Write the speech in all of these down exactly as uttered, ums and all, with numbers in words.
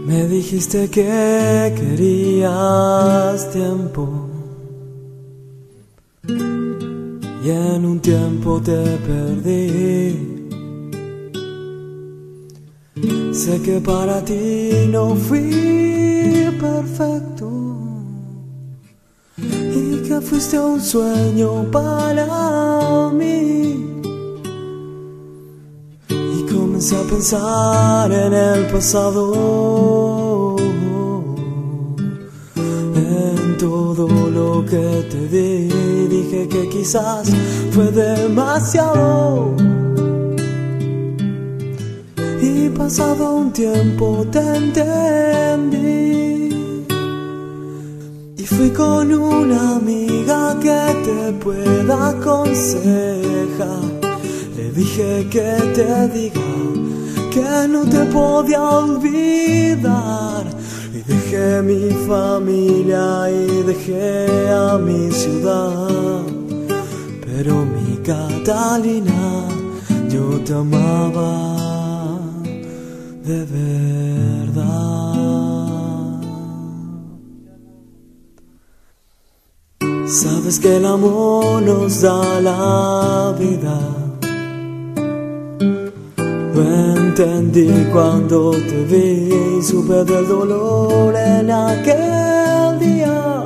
Me dijiste que querías tiempo y en un tiempo te perdí. Sé que para ti no fui perfecto y que fuiste un sueño para mí. Y comencé a pensar en el pasado, en todo lo que te di. Dije que quizás fue demasiado. Y pasado un tiempo te entendí y fui con una amiga que te pueda aconsejar. Le dije que te diga que no te podía olvidar. Y dejé mi familia y dejé a mi ciudad. Pero mi Catalina, yo te amaba de verdad. Sabes que el amor nos da la vida. Lo entendí cuando te vi y supe del dolor en aquel día.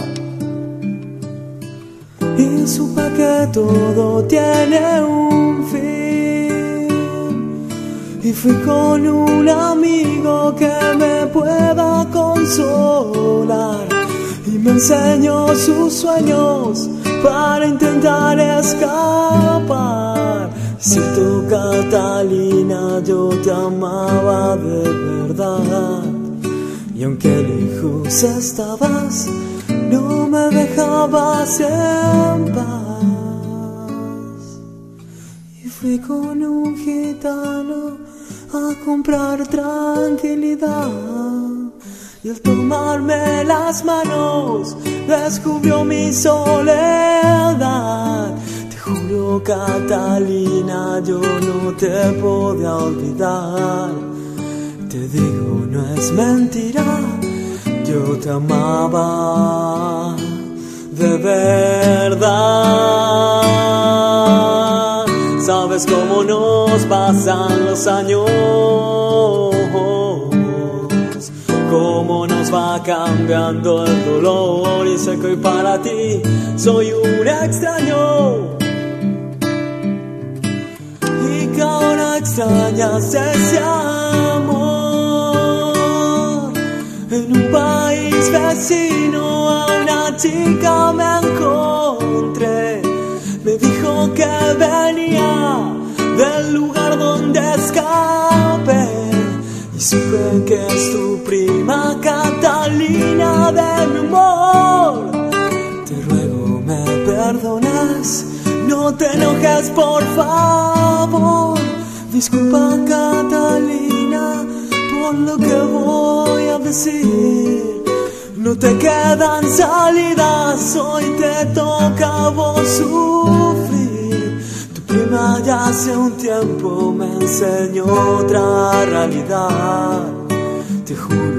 Y supe que todo tiene un fin. Y fui con un amigo que me pueda consolar y me enseñó sus sueños para intentar escapar. Siento, Catalina, yo te amaba de verdad. Y aunque lejos estabas, no me dejabas en paz. Y fui con un gitano a comprar tranquilidad. Y al tomarme las manos descubrió mi soledad. Te juro, Catalina, yo no te podía olvidar. Te digo, no es mentira, yo te amaba de verdad. Sabes cómo nos pasan los años, cómo nos va cambiando el dolor. Y sé que hoy para ti soy un extraño y que ahora extrañas ese amor. En un país vecino a una chica me encontré. Me dijo que venía del lugar donde escapé. Y supe que es tu prima Catalina de mi amor. Te ruego me perdones, no te enojes por favor. Disculpa, Catalina, por lo que voy a decir. No te quedan salidas, hoy te toca a vos sufrir. Tu prima ya hace un tiempo me enseñó otra realidad. Te juro